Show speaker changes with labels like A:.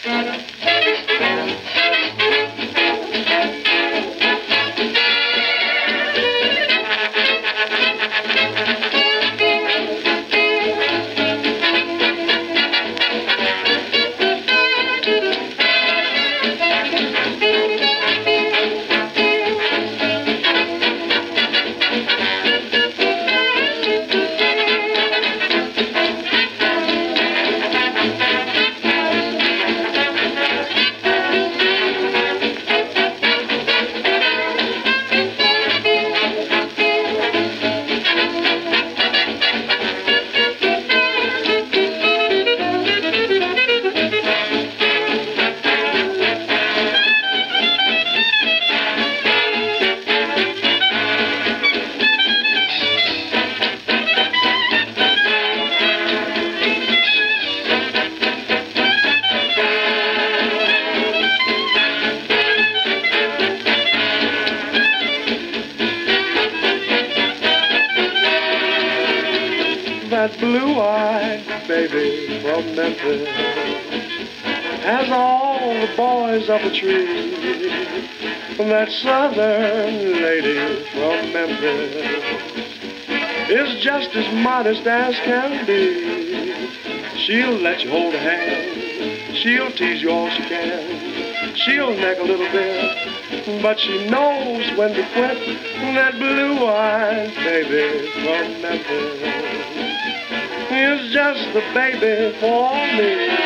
A: That blue-eyed baby from Memphis has all the boys up a tree. That southern lady from Memphis is just as modest as can be. She'll let you hold a hand, she'll tease you all she can, she'll nag a little bit, but she knows when to quit. That blue-eyed baby from Memphis is just the baby for me.